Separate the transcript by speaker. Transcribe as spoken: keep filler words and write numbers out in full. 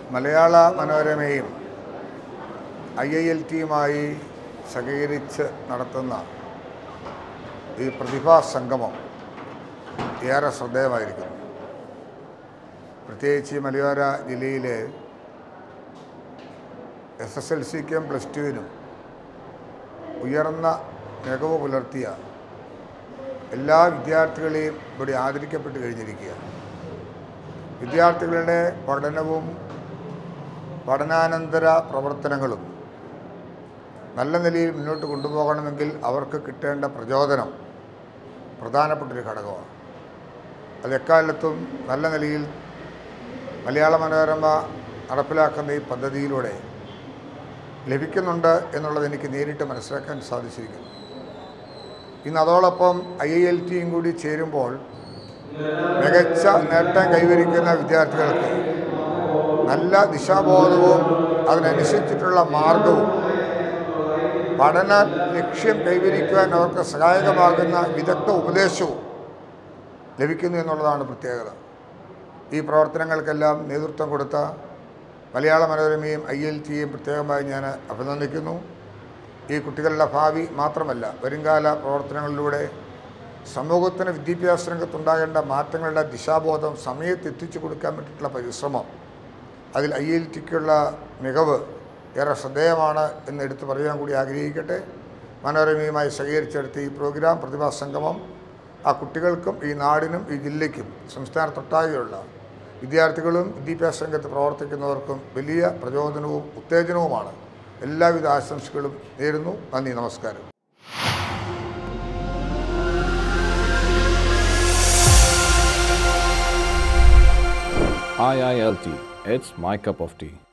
Speaker 1: Malayala Manorama I I L T യുമായി സഹകരിച്ച് നടത്തുന്ന ഈ പ്രതിഭാ സംഗമം ഏറെ ശ്രദ്ധേയമായിരിക്കുന്നു. പ്രത്യേകിച്ച് മലയോര ജില്ലയിലെ എസ് എസ് എൽ സിക്കും പ്ലസ് ടുവിനും ഉയർന്ന മികവ് പുലർത്തിയ എല്ലാ വിദ്യാർത്ഥികളെയും ഇവിടെ ആദരിക്കപ്പെട്ട് കഴിഞ്ഞിരിക്കുകയാണ്. വിദ്യാർത്ഥികളുടെ പഠനവും പഠനാനന്തര പ്രവർത്തനങ്ങളും നല്ല നിലയിൽ മുന്നോട്ട് കൊണ്ടുപോകണമെങ്കിൽ അവർക്ക് കിട്ടേണ്ട പ്രചോദനം പ്രധാനപ്പെട്ടൊരു ഘടകമാണ്. അത് എക്കാലത്തും നല്ല നിലയിൽ മലയാള മനോരമ നടപ്പിലാക്കുന്ന ഈ പദ്ധതിയിലൂടെ ലഭിക്കുന്നുണ്ട് എന്നുള്ളത് എനിക്ക് നേരിട്ട് മനസ്സിലാക്കാൻ സാധിച്ചിരിക്കുന്നു. ഇന്ന് അതോടൊപ്പം ഐ ഐ എൽ ടിയും കൂടി ചേരുമ്പോൾ മികച്ച നേട്ടം കൈവരിക്കുന്ന വിദ്യാർത്ഥികൾക്ക് നല്ല ദിശാബോധവും അതിനനുസരിച്ചിട്ടുള്ള മാർഗവും പഠന ലക്ഷ്യം കൈവരിക്കുവാൻ അവർക്ക് സഹായകമാകുന്ന വിദഗ്ധ ഉപദേശവും ലഭിക്കുന്നു എന്നുള്ളതാണ് പ്രത്യേകത. ഈ പ്രവർത്തനങ്ങൾക്കെല്ലാം നേതൃത്വം കൊടുത്ത മലയാള മനോരമയും ഐ എൽ ടിയും പ്രത്യേകമായി ഞാൻ അഭിനന്ദിക്കുന്നു. ഈ കുട്ടികളുടെ ഭാവി മാത്രമല്ല, വരുംകാല പ്രവർത്തനങ്ങളിലൂടെ സമൂഹത്തിന് വിദ്യാഭ്യാസ രംഗത്തുണ്ടാകേണ്ട മാറ്റങ്ങളുടെ ദിശാബോധം സമയത്ത് എത്തിച്ചു കൊടുക്കാൻ വേണ്ടിയിട്ടുള്ള പരിശ്രമം, അതിൽ ഐ എൽ ടിക്കുള്ള മികവ് ഏറെ ശ്രദ്ധേയമാണ് എന്ന് എടുത്തു പറയാൻ കൂടി ആഗ്രഹിക്കട്ടെ. മനോരമയുമായി സഹകരിച്ചെടുത്ത ഈ പ്രോഗ്രാം പ്രതിഭാ സംഗമം ആ കുട്ടികൾക്കും ഈ നാടിനും ഈ ജില്ലയ്ക്കും സംസ്ഥാനത്തൊട്ടാകെയുള്ള വിദ്യാർത്ഥികളും വിദ്യാഭ്യാസ രംഗത്ത് പ്രവർത്തിക്കുന്നവർക്കും വലിയ പ്രചോദനവും ഉത്തേജനവുമാണ്. എല്ലാവിധ ആശംസകളും നേരുന്നു. നന്ദി, നമസ്കാരം.
Speaker 2: I I L T, it's my cup of tea.